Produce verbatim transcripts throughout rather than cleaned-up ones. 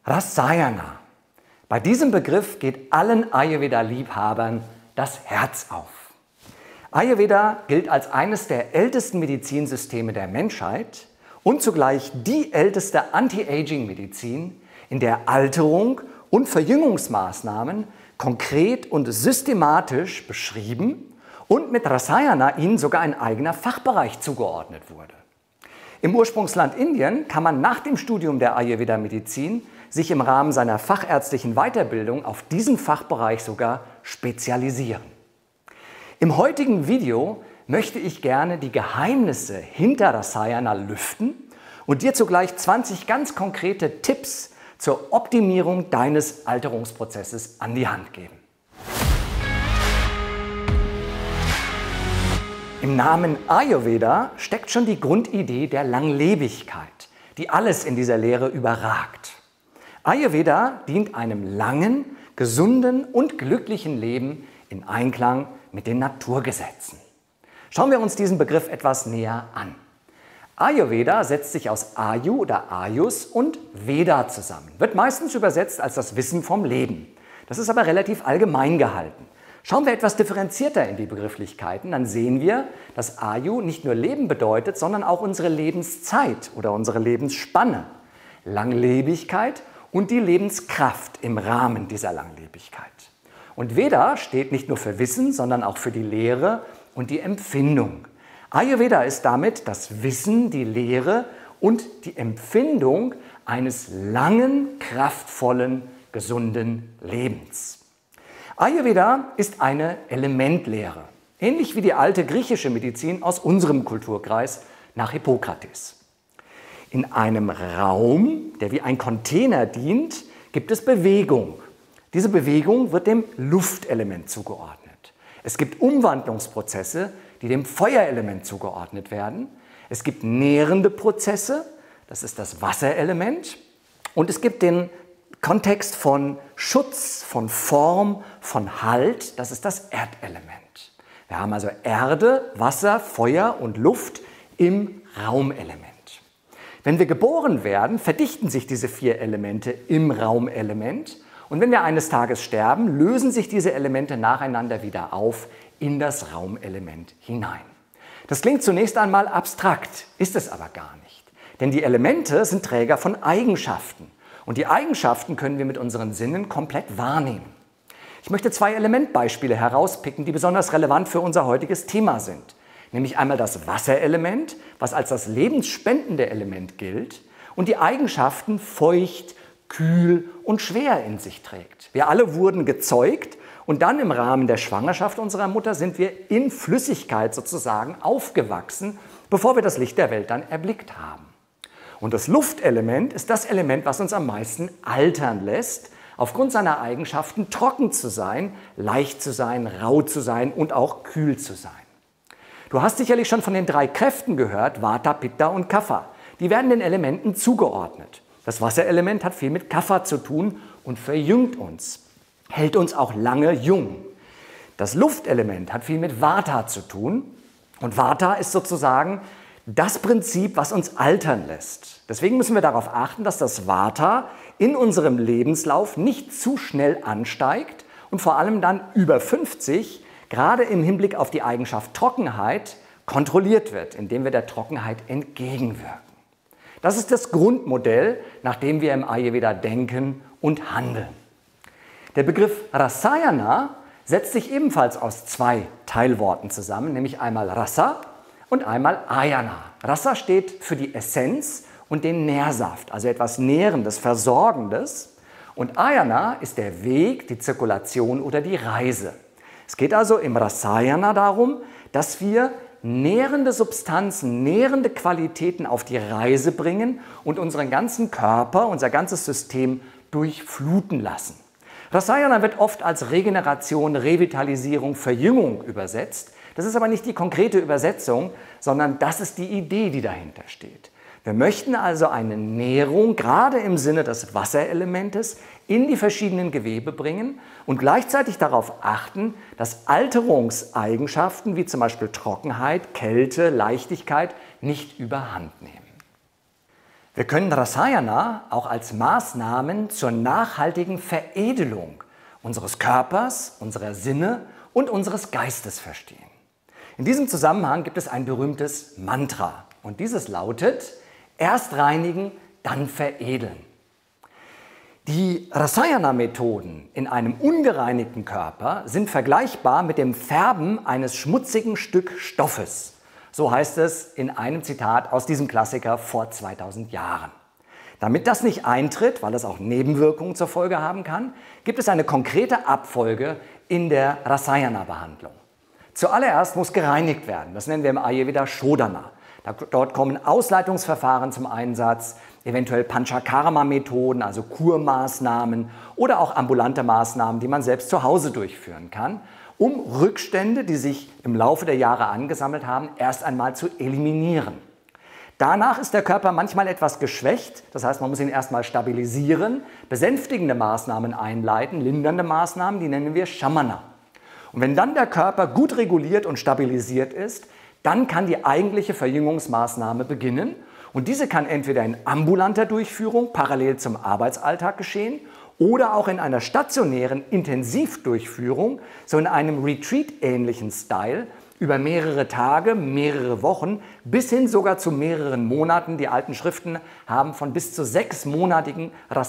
Rasayana. Bei diesem Begriff geht allen Ayurveda-Liebhabern das Herz auf. Ayurveda gilt als eines der ältesten Medizinsysteme der Menschheit und zugleich die älteste Anti-Aging-Medizin, in der Alterung und Verjüngungsmaßnahmen konkret und systematisch beschrieben und mit Rasayana ihnen sogar ein eigener Fachbereich zugeordnet wurde. Im Ursprungsland Indien kann man nach dem Studium der Ayurveda-Medizin sich im Rahmen seiner fachärztlichen Weiterbildung auf diesen Fachbereich sogar spezialisieren. Im heutigen Video möchte ich gerne die Geheimnisse hinter Rasayana lüften und dir zugleich zwanzig ganz konkrete Tipps zur Optimierung deines Alterungsprozesses an die Hand geben. Im Namen Ayurveda steckt schon die Grundidee der Langlebigkeit, die alles in dieser Lehre überragt. Ayurveda dient einem langen, gesunden und glücklichen Leben in Einklang mit den Naturgesetzen. Schauen wir uns diesen Begriff etwas näher an. Ayurveda setzt sich aus Ayu oder Ayus und Veda zusammen, wird meistens übersetzt als das Wissen vom Leben. Das ist aber relativ allgemein gehalten. Schauen wir etwas differenzierter in die Begrifflichkeiten, dann sehen wir, dass Ayu nicht nur Leben bedeutet, sondern auch unsere Lebenszeit oder unsere Lebensspanne, Langlebigkeit und die Lebenskraft im Rahmen dieser Langlebigkeit. Und Veda steht nicht nur für Wissen, sondern auch für die Lehre und die Empfindung. Ayurveda ist damit das Wissen, die Lehre und die Empfindung eines langen, kraftvollen, gesunden Lebens. Ayurveda ist eine Elementlehre, ähnlich wie die alte griechische Medizin aus unserem Kulturkreis nach Hippokrates. In einem Raum, der wie ein Container dient, gibt es Bewegung. Diese Bewegung wird dem Luftelement zugeordnet. Es gibt Umwandlungsprozesse, die dem Feuerelement zugeordnet werden. Es gibt nährende Prozesse, das ist das Wasserelement. Und es gibt den Kontext von Schutz, von Form, von Halt, das ist das Erdelement. Wir haben also Erde, Wasser, Feuer und Luft im Raumelement. Wenn wir geboren werden, verdichten sich diese vier Elemente im Raumelement. Und wenn wir eines Tages sterben, lösen sich diese Elemente nacheinander wieder auf in das Raumelement hinein. Das klingt zunächst einmal abstrakt, ist es aber gar nicht. Denn die Elemente sind Träger von Eigenschaften. Und die Eigenschaften können wir mit unseren Sinnen komplett wahrnehmen. Ich möchte zwei Elementbeispiele herauspicken, die besonders relevant für unser heutiges Thema sind. Nämlich einmal das Wasserelement, was als das lebensspendende Element gilt, und die Eigenschaften feucht, kühl und schwer in sich trägt. Wir alle wurden gezeugt und dann im Rahmen der Schwangerschaft unserer Mutter sind wir in Flüssigkeit sozusagen aufgewachsen, bevor wir das Licht der Welt dann erblickt haben. Und das Luftelement ist das Element, was uns am meisten altern lässt, aufgrund seiner Eigenschaften trocken zu sein, leicht zu sein, rau zu sein und auch kühl zu sein. Du hast sicherlich schon von den drei Kräften gehört, Vata, Pitta und Kapha. Die werden den Elementen zugeordnet. Das Wasserelement hat viel mit Kapha zu tun und verjüngt uns, hält uns auch lange jung. Das Luftelement hat viel mit Vata zu tun und Vata ist sozusagen das Prinzip, was uns altern lässt. Deswegen müssen wir darauf achten, dass das Vata in unserem Lebenslauf nicht zu schnell ansteigt und vor allem dann über fünfzig, gerade im Hinblick auf die Eigenschaft Trockenheit, kontrolliert wird, indem wir der Trockenheit entgegenwirken. Das ist das Grundmodell, nach dem wir im Ayurveda denken und handeln. Der Begriff Rasayana setzt sich ebenfalls aus zwei Teilworten zusammen, nämlich einmal Rasa und einmal Ayana. Rasa steht für die Essenz und den Nährsaft, also etwas Nährendes, Versorgendes. Und Ayana ist der Weg, die Zirkulation oder die Reise. Es geht also im Rasayana darum, dass wir nährende Substanzen, nährende Qualitäten auf die Reise bringen und unseren ganzen Körper, unser ganzes System durchfluten lassen. Rasayana wird oft als Regeneration, Revitalisierung, Verjüngung übersetzt. Das ist aber nicht die konkrete Übersetzung, sondern das ist die Idee, die dahinter steht. Wir möchten also eine Nährung, gerade im Sinne des Wasserelementes, in die verschiedenen Gewebe bringen und gleichzeitig darauf achten, dass Alterungseigenschaften wie zum Beispiel Trockenheit, Kälte, Leichtigkeit nicht überhand nehmen. Wir können Rasayana auch als Maßnahmen zur nachhaltigen Veredelung unseres Körpers, unserer Sinne und unseres Geistes verstehen. In diesem Zusammenhang gibt es ein berühmtes Mantra und dieses lautet: Erst reinigen, dann veredeln. Die Rasayana-Methoden in einem ungereinigten Körper sind vergleichbar mit dem Färben eines schmutzigen Stück Stoffes. So heißt es in einem Zitat aus diesem Klassiker vor zweitausend Jahren. Damit das nicht eintritt, weil es auch Nebenwirkungen zur Folge haben kann, gibt es eine konkrete Abfolge in der Rasayana-Behandlung. Zuallererst muss gereinigt werden. Das nennen wir im Ayurveda Shodhana. Dort kommen Ausleitungsverfahren zum Einsatz, eventuell Panchakarma-Methoden, also Kurmaßnahmen oder auch ambulante Maßnahmen, die man selbst zu Hause durchführen kann, um Rückstände, die sich im Laufe der Jahre angesammelt haben, erst einmal zu eliminieren. Danach ist der Körper manchmal etwas geschwächt, das heißt, man muss ihn erstmal stabilisieren, besänftigende Maßnahmen einleiten, lindernde Maßnahmen, die nennen wir Shamana. Und wenn dann der Körper gut reguliert und stabilisiert ist, dann kann die eigentliche Verjüngungsmaßnahme beginnen. Und diese kann entweder in ambulanter Durchführung parallel zum Arbeitsalltag geschehen oder auch in einer stationären Intensivdurchführung, so in einem Retreat-ähnlichen Style, über mehrere Tage, mehrere Wochen, bis hin sogar zu mehreren Monaten. Die alten Schriften haben von bis zu sechsmonatigen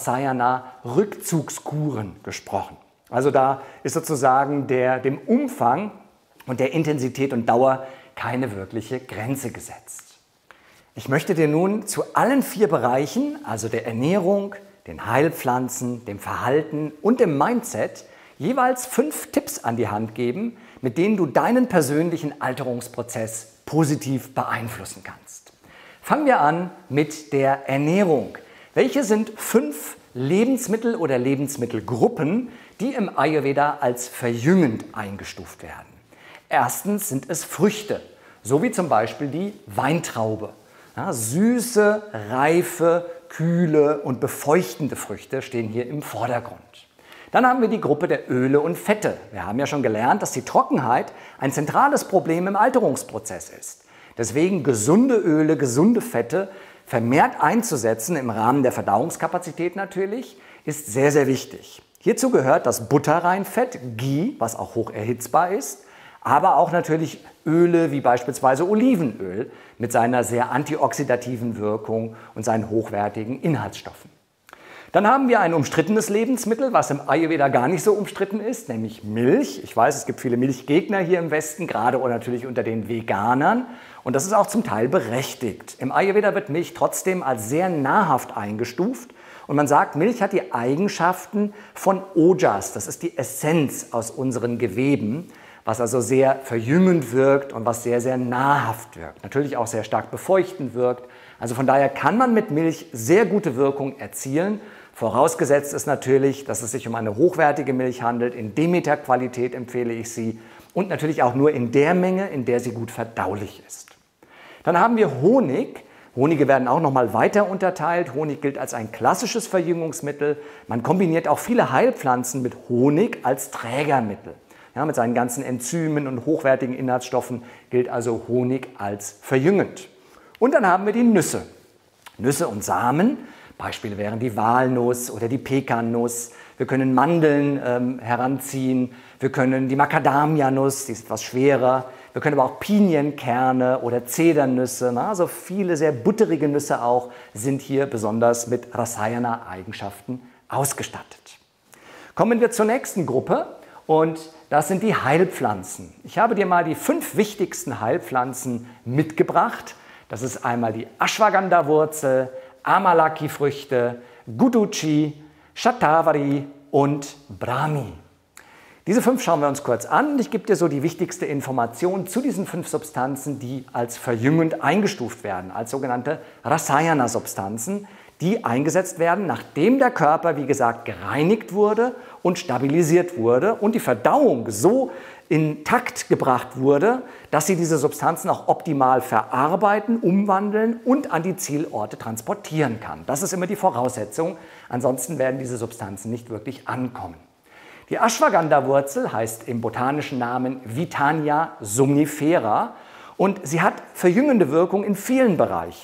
Rasayana-Rückzugskuren gesprochen. Also da ist sozusagen der, dem Umfang und der Intensität und Dauer keine wirkliche Grenze gesetzt. Ich möchte dir nun zu allen vier Bereichen, also der Ernährung, den Heilpflanzen, dem Verhalten und dem Mindset, jeweils fünf Tipps an die Hand geben, mit denen du deinen persönlichen Alterungsprozess positiv beeinflussen kannst. Fangen wir an mit der Ernährung. Welche sind fünf Lebensmittel oder Lebensmittelgruppen, die im Ayurveda als verjüngend eingestuft werden? Erstens sind es Früchte, so wie zum Beispiel die Weintraube. Ja, süße, reife, kühle und befeuchtende Früchte stehen hier im Vordergrund. Dann haben wir die Gruppe der Öle und Fette. Wir haben ja schon gelernt, dass die Trockenheit ein zentrales Problem im Alterungsprozess ist. Deswegen gesunde Öle, gesunde Fette vermehrt einzusetzen, im Rahmen der Verdauungskapazität natürlich, ist sehr, sehr wichtig. Hierzu gehört das Butterreinfett, Ghee, was auch hoch erhitzbar ist, aber auch natürlich Öle wie beispielsweise Olivenöl mit seiner sehr antioxidativen Wirkung und seinen hochwertigen Inhaltsstoffen. Dann haben wir ein umstrittenes Lebensmittel, was im Ayurveda gar nicht so umstritten ist, nämlich Milch. Ich weiß, es gibt viele Milchgegner hier im Westen, gerade oder natürlich unter den Veganern. Und das ist auch zum Teil berechtigt. Im Ayurveda wird Milch trotzdem als sehr nahrhaft eingestuft. Und man sagt, Milch hat die Eigenschaften von Ojas, das ist die Essenz aus unseren Geweben, was also sehr verjüngend wirkt und was sehr, sehr nahrhaft wirkt. Natürlich auch sehr stark befeuchtend wirkt. Also von daher kann man mit Milch sehr gute Wirkung erzielen. Vorausgesetzt ist natürlich, dass es sich um eine hochwertige Milch handelt. In Demeter-Qualität empfehle ich sie und natürlich auch nur in der Menge, in der sie gut verdaulich ist. Dann haben wir Honig. Honige werden auch noch mal weiter unterteilt. Honig gilt als ein klassisches Verjüngungsmittel. Man kombiniert auch viele Heilpflanzen mit Honig als Trägermittel. Ja, mit seinen ganzen Enzymen und hochwertigen Inhaltsstoffen gilt also Honig als verjüngend. Und dann haben wir die Nüsse. Nüsse und Samen, Beispiele wären die Walnuss oder die Pekannuss. Wir können Mandeln ähm, heranziehen, wir können die Macadamia-Nuss, die ist etwas schwerer. Wir können aber auch Pinienkerne oder Zedernüsse, na, also viele sehr butterige Nüsse auch, sind hier besonders mit Rasayana-Eigenschaften ausgestattet. Kommen wir zur nächsten Gruppe. Und das sind die Heilpflanzen. Ich habe dir mal die fünf wichtigsten Heilpflanzen mitgebracht. Das ist einmal die Ashwagandha-Wurzel, Amalaki-Früchte, Guduchi, Shatavari und Brahmi. Diese fünf schauen wir uns kurz an und ich gebe dir so die wichtigste Information zu diesen fünf Substanzen, die als verjüngend eingestuft werden, als sogenannte Rasayana-Substanzen, die eingesetzt werden, nachdem der Körper, wie gesagt, gereinigt wurde und stabilisiert wurde und die Verdauung so intakt gebracht wurde, dass sie diese Substanzen auch optimal verarbeiten, umwandeln und an die Zielorte transportieren kann. Das ist immer die Voraussetzung, ansonsten werden diese Substanzen nicht wirklich ankommen. Die Ashwagandha-Wurzel heißt im botanischen Namen Withania somnifera und sie hat verjüngende Wirkung in vielen Bereichen.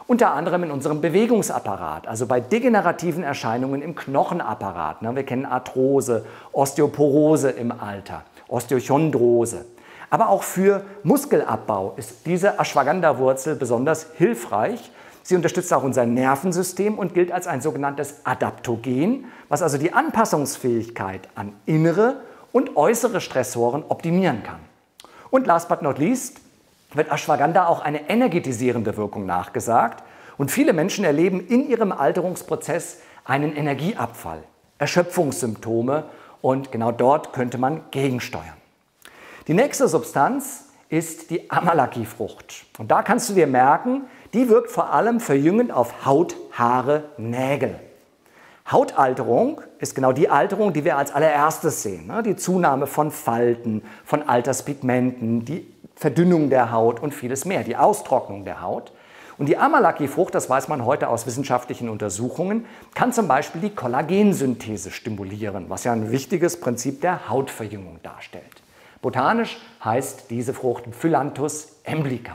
Unter anderem in unserem Bewegungsapparat, also bei degenerativen Erscheinungen im Knochenapparat. Wir kennen Arthrose, Osteoporose im Alter, Osteochondrose. Aber auch für Muskelabbau ist diese Ashwagandha-Wurzel besonders hilfreich. Sie unterstützt auch unser Nervensystem und gilt als ein sogenanntes Adaptogen, was also die Anpassungsfähigkeit an innere und äußere Stressoren optimieren kann. Und last but not least wird Ashwagandha auch eine energetisierende Wirkung nachgesagt. Und viele Menschen erleben in ihrem Alterungsprozess einen Energieabfall, Erschöpfungssymptome und genau dort könnte man gegensteuern. Die nächste Substanz ist die Amalaki-Frucht. Und da kannst du dir merken, die wirkt vor allem verjüngend auf Haut, Haare, Nägel. Hautalterung ist genau die Alterung, die wir als allererstes sehen. Die Zunahme von Falten, von Alterspigmenten, die Verdünnung der Haut und vieles mehr, die Austrocknung der Haut. Und die Amalaki-Frucht, das weiß man heute aus wissenschaftlichen Untersuchungen, kann zum Beispiel die Kollagensynthese stimulieren, was ja ein wichtiges Prinzip der Hautverjüngung darstellt. Botanisch heißt diese Frucht Phyllanthus emblica.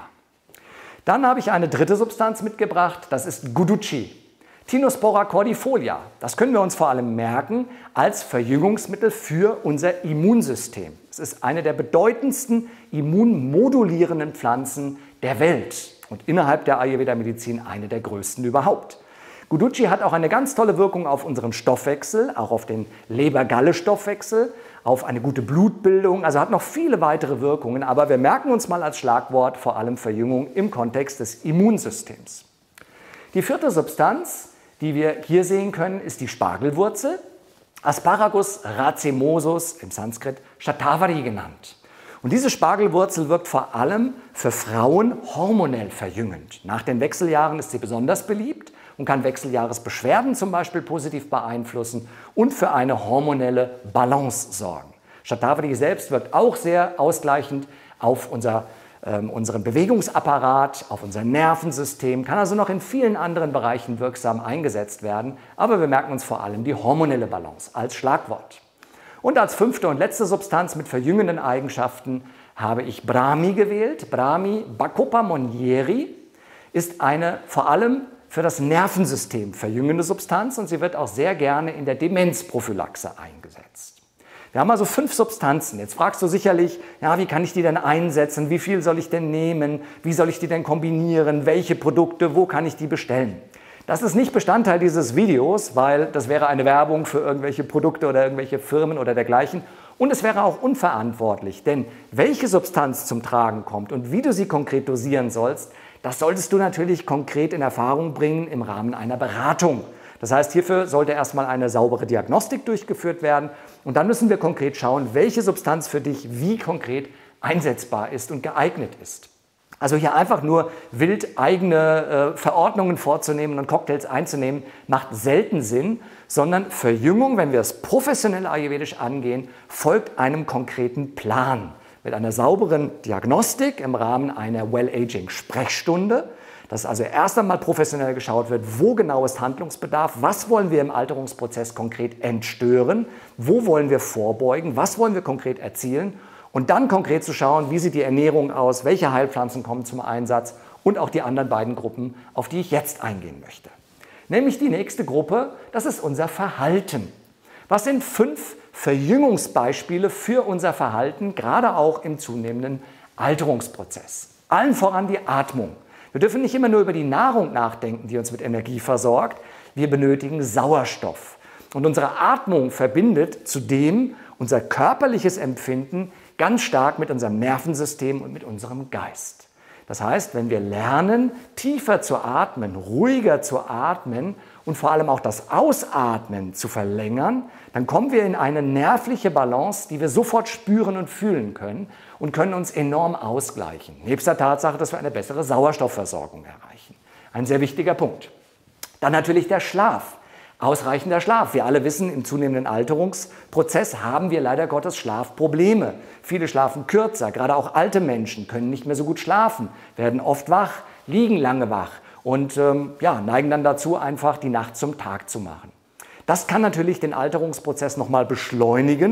Dann habe ich eine dritte Substanz mitgebracht, das ist Guduchi. Tinospora cordifolia. Das können wir uns vor allem merken als Verjüngungsmittel für unser Immunsystem. Es ist eine der bedeutendsten immunmodulierenden Pflanzen der Welt und innerhalb der Ayurveda-Medizin eine der größten überhaupt. Guduchi hat auch eine ganz tolle Wirkung auf unseren Stoffwechsel, auch auf den Leber-Galle-Stoffwechsel, auf eine gute Blutbildung, also hat noch viele weitere Wirkungen, aber wir merken uns mal als Schlagwort vor allem Verjüngung im Kontext des Immunsystems. Die vierte Substanz, die wir hier sehen können, ist die Spargelwurzel, Asparagus racemosus, im Sanskrit Shatavari genannt. Und diese Spargelwurzel wirkt vor allem für Frauen hormonell verjüngend. Nach den Wechseljahren ist sie besonders beliebt und kann Wechseljahresbeschwerden zum Beispiel positiv beeinflussen und für eine hormonelle Balance sorgen. Shatavari selbst wirkt auch sehr ausgleichend auf unser, ähm, unseren Bewegungsapparat, auf unser Nervensystem, kann also noch in vielen anderen Bereichen wirksam eingesetzt werden, aber wir merken uns vor allem die hormonelle Balance als Schlagwort. Und als fünfte und letzte Substanz mit verjüngenden Eigenschaften habe ich Brahmi gewählt. Brahmi Bacopa monnieri ist eine vor allem für das Nervensystem verjüngende Substanz und sie wird auch sehr gerne in der Demenzprophylaxe eingesetzt. Wir haben also fünf Substanzen. Jetzt fragst du sicherlich, ja, wie kann ich die denn einsetzen? Wie viel soll ich denn nehmen? Wie soll ich die denn kombinieren? Welche Produkte? Wo kann ich die bestellen? Das ist nicht Bestandteil dieses Videos, weil das wäre eine Werbung für irgendwelche Produkte oder irgendwelche Firmen oder dergleichen. Und es wäre auch unverantwortlich, denn welche Substanz zum Tragen kommt und wie du sie konkret dosieren sollst, das solltest du natürlich konkret in Erfahrung bringen im Rahmen einer Beratung. Das heißt, hierfür sollte erstmal eine saubere Diagnostik durchgeführt werden und dann müssen wir konkret schauen, welche Substanz für dich wie konkret einsetzbar ist und geeignet ist. Also hier einfach nur wild eigene äh, Verordnungen vorzunehmen und Cocktails einzunehmen, macht selten Sinn, sondern Verjüngung, wenn wir es professionell ayurvedisch angehen, folgt einem konkreten Plan. Mit einer sauberen Diagnostik im Rahmen einer Well-Aging-Sprechstunde, dass also erst einmal professionell geschaut wird, wo genau ist Handlungsbedarf, was wollen wir im Alterungsprozess konkret entstören, wo wollen wir vorbeugen, was wollen wir konkret erzielen und dann konkret zu schauen, wie sieht die Ernährung aus, welche Heilpflanzen kommen zum Einsatz und auch die anderen beiden Gruppen, auf die ich jetzt eingehen möchte. Nämlich die nächste Gruppe, das ist unser Verhalten. Was sind fünf Verjüngungsbeispiele für unser Verhalten, gerade auch im zunehmenden Alterungsprozess? Allen voran die Atmung. Wir dürfen nicht immer nur über die Nahrung nachdenken, die uns mit Energie versorgt. Wir benötigen Sauerstoff. Und unsere Atmung verbindet zudem unser körperliches Empfinden ganz stark mit unserem Nervensystem und mit unserem Geist. Das heißt, wenn wir lernen, tiefer zu atmen, ruhiger zu atmen und vor allem auch das Ausatmen zu verlängern, dann kommen wir in eine nervliche Balance, die wir sofort spüren und fühlen können und können uns enorm ausgleichen. Nebst der Tatsache, dass wir eine bessere Sauerstoffversorgung erreichen. Ein sehr wichtiger Punkt. Dann natürlich der Schlaf. Ausreichender Schlaf. Wir alle wissen, im zunehmenden Alterungsprozess haben wir leider Gottes Schlafprobleme. Viele schlafen kürzer, gerade auch alte Menschen können nicht mehr so gut schlafen, werden oft wach, liegen lange wach und ähm, ja, neigen dann dazu, einfach die Nacht zum Tag zu machen. Das kann natürlich den Alterungsprozess nochmal beschleunigen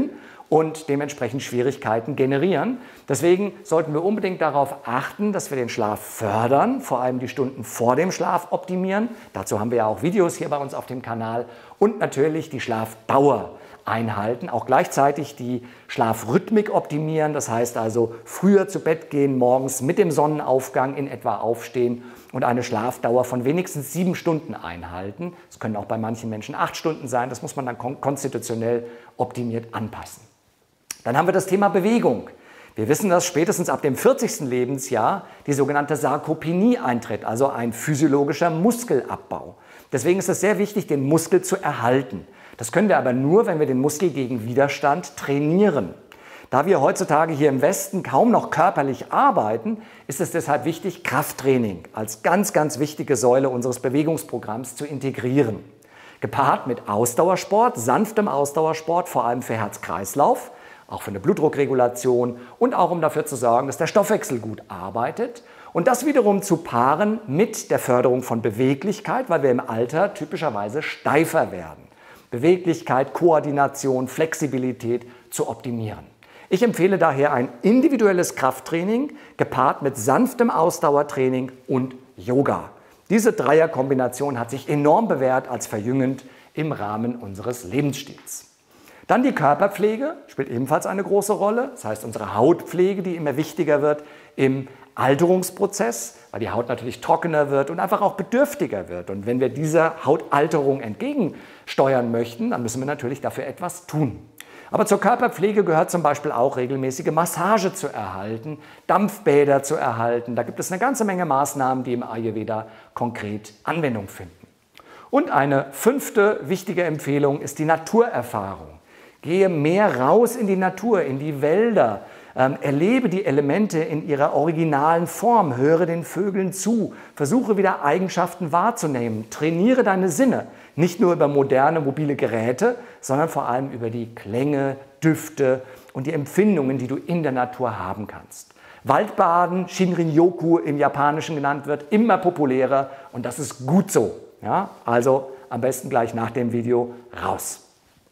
und dementsprechend Schwierigkeiten generieren. Deswegen sollten wir unbedingt darauf achten, dass wir den Schlaf fördern, vor allem die Stunden vor dem Schlaf optimieren. Dazu haben wir ja auch Videos hier bei uns auf dem Kanal und natürlich die Schlafdauer einhalten, auch gleichzeitig die Schlafrhythmik optimieren, das heißt also früher zu Bett gehen, morgens mit dem Sonnenaufgang in etwa aufstehen und eine Schlafdauer von wenigstens sieben Stunden einhalten. Es können auch bei manchen Menschen acht Stunden sein, das muss man dann kon konstitutionell optimiert anpassen. Dann haben wir das Thema Bewegung. Wir wissen, dass spätestens ab dem vierzigsten Lebensjahr die sogenannte Sarkopenie eintritt, also ein physiologischer Muskelabbau. Deswegen ist es sehr wichtig, den Muskel zu erhalten. Das können wir aber nur, wenn wir den Muskel gegen Widerstand trainieren. Da wir heutzutage hier im Westen kaum noch körperlich arbeiten, ist es deshalb wichtig, Krafttraining als ganz, ganz wichtige Säule unseres Bewegungsprogramms zu integrieren. Gepaart mit Ausdauersport, sanftem Ausdauersport, vor allem für Herz-Kreislauf, auch für eine Blutdruckregulation und auch um dafür zu sorgen, dass der Stoffwechsel gut arbeitet. Und das wiederum zu paaren mit der Förderung von Beweglichkeit, weil wir im Alter typischerweise steifer werden. Beweglichkeit, Koordination, Flexibilität zu optimieren. Ich empfehle daher ein individuelles Krafttraining gepaart mit sanftem Ausdauertraining und Yoga. Diese Dreierkombination hat sich enorm bewährt als verjüngend im Rahmen unseres Lebensstils. Dann die Körperpflege spielt ebenfalls eine große Rolle. Das heißt, unsere Hautpflege, die immer wichtiger wird im Alterungsprozess, weil die Haut natürlich trockener wird und einfach auch bedürftiger wird. Und wenn wir dieser Hautalterung entgegensteuern möchten, dann müssen wir natürlich dafür etwas tun. Aber zur Körperpflege gehört zum Beispiel auch regelmäßige Massage zu erhalten, Dampfbäder zu erhalten. Da gibt es eine ganze Menge Maßnahmen, die im Ayurveda konkret Anwendung finden. Und eine fünfte wichtige Empfehlung ist die Naturerfahrung. Gehe mehr raus in die Natur, in die Wälder, ähm, erlebe die Elemente in ihrer originalen Form, höre den Vögeln zu, versuche wieder Eigenschaften wahrzunehmen, trainiere deine Sinne, nicht nur über moderne mobile Geräte, sondern vor allem über die Klänge, Düfte und die Empfindungen, die du in der Natur haben kannst. Waldbaden, Shinrin-yoku im Japanischen genannt wird, immer populärer und das ist gut so. Ja? Also am besten gleich nach dem Video raus.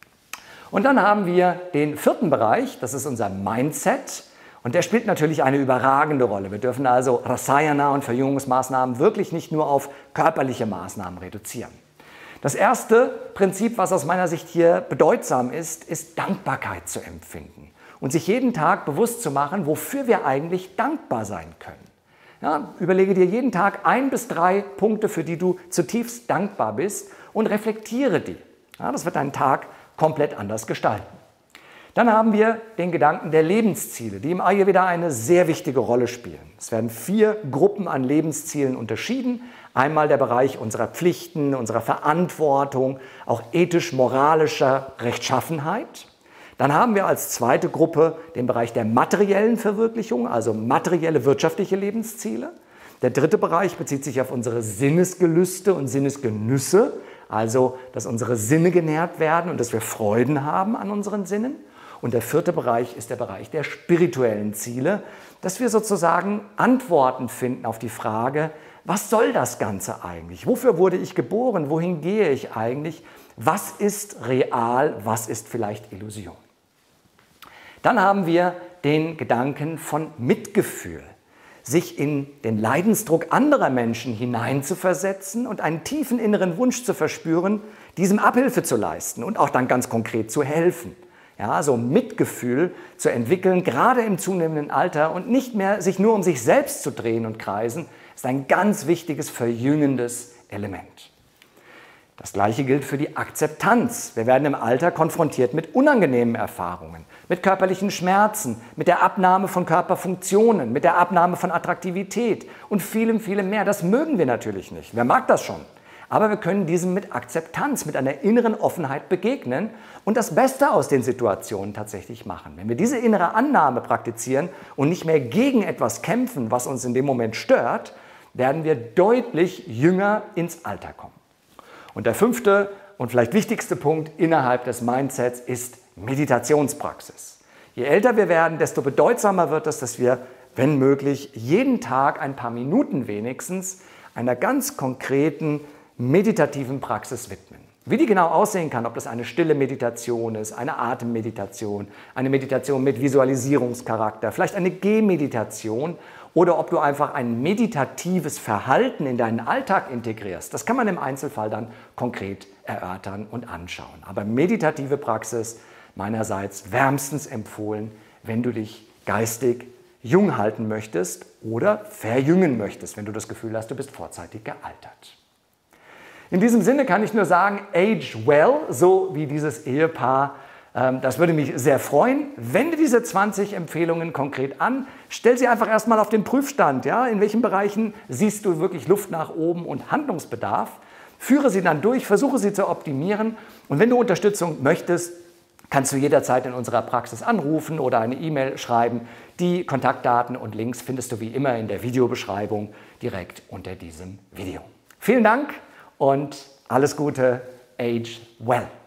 Und dann haben wir den vierten Bereich, das ist unser Mindset. Und der spielt natürlich eine überragende Rolle. Wir dürfen also Rasayana und Verjüngungsmaßnahmen wirklich nicht nur auf körperliche Maßnahmen reduzieren. Das erste Prinzip, was aus meiner Sicht hier bedeutsam ist, ist Dankbarkeit zu empfinden. Und sich jeden Tag bewusst zu machen, wofür wir eigentlich dankbar sein können. Ja, überlege dir jeden Tag ein bis drei Punkte, für die du zutiefst dankbar bist und reflektiere die. Ja, das wird deinen Tag komplett anders gestalten. Dann haben wir den Gedanken der Lebensziele, die im Ayurveda eine sehr wichtige Rolle spielen. Es werden vier Gruppen an Lebenszielen unterschieden. Einmal der Bereich unserer Pflichten, unserer Verantwortung, auch ethisch-moralischer Rechtschaffenheit. Dann haben wir als zweite Gruppe den Bereich der materiellen Verwirklichung, also materielle wirtschaftliche Lebensziele. Der dritte Bereich bezieht sich auf unsere Sinnesgelüste und Sinnesgenüsse, also dass unsere Sinne genährt werden und dass wir Freuden haben an unseren Sinnen. Und der vierte Bereich ist der Bereich der spirituellen Ziele, dass wir sozusagen Antworten finden auf die Frage, was soll das Ganze eigentlich? Wofür wurde ich geboren? Wohin gehe ich eigentlich? Was ist real? Was ist vielleicht Illusion? Dann haben wir den Gedanken von Mitgefühl, sich in den Leidensdruck anderer Menschen hineinzuversetzen und einen tiefen inneren Wunsch zu verspüren, diesem Abhilfe zu leisten und auch dann ganz konkret zu helfen. Ja, so Mitgefühl zu entwickeln, gerade im zunehmenden Alter und nicht mehr sich nur um sich selbst zu drehen und kreisen, ist ein ganz wichtiges, verjüngendes Element. Das Gleiche gilt für die Akzeptanz. Wir werden im Alter konfrontiert mit unangenehmen Erfahrungen, mit körperlichen Schmerzen, mit der Abnahme von Körperfunktionen, mit der Abnahme von Attraktivität und vielem, vielem mehr. Das mögen wir natürlich nicht. Wer mag das schon? Aber wir können diesem mit Akzeptanz, mit einer inneren Offenheit begegnen und das Beste aus den Situationen tatsächlich machen. Wenn wir diese innere Annahme praktizieren und nicht mehr gegen etwas kämpfen, was uns in dem Moment stört, werden wir deutlich jünger ins Alter kommen. Und der fünfte und vielleicht wichtigste Punkt innerhalb des Mindsets ist Meditationspraxis. Je älter wir werden, desto bedeutsamer wird es, dass wir, wenn möglich, jeden Tag ein paar Minuten wenigstens einer ganz konkreten meditativen Praxis widmen. Wie die genau aussehen kann, ob das eine stille Meditation ist, eine Atemmeditation, eine Meditation mit Visualisierungscharakter, vielleicht eine Gehmeditation oder ob du einfach ein meditatives Verhalten in deinen Alltag integrierst, das kann man im Einzelfall dann konkret erörtern und anschauen. Aber meditative Praxis meinerseits wärmstens empfohlen, wenn du dich geistig jung halten möchtest oder verjüngen möchtest, wenn du das Gefühl hast, du bist vorzeitig gealtert. In diesem Sinne kann ich nur sagen, age well, so wie dieses Ehepaar. Das würde mich sehr freuen. Wende diese zwanzig Empfehlungen konkret an. Stell sie einfach erstmal auf den Prüfstand. Ja? In welchen Bereichen siehst du wirklich Luft nach oben und Handlungsbedarf? Führe sie dann durch, versuche sie zu optimieren. Und wenn du Unterstützung möchtest, kannst du jederzeit in unserer Praxis anrufen oder eine E-Mail schreiben. Die Kontaktdaten und Links findest du wie immer in der Videobeschreibung direkt unter diesem Video. Vielen Dank und alles Gute, age well.